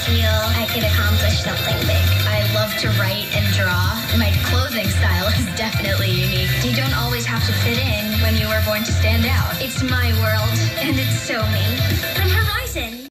feel I could accomplish something big. I love to write and draw. My clothing style is definitely unique. You don't always have to fit in when you were born to stand out. It's my world, and it's so me. From Horizon.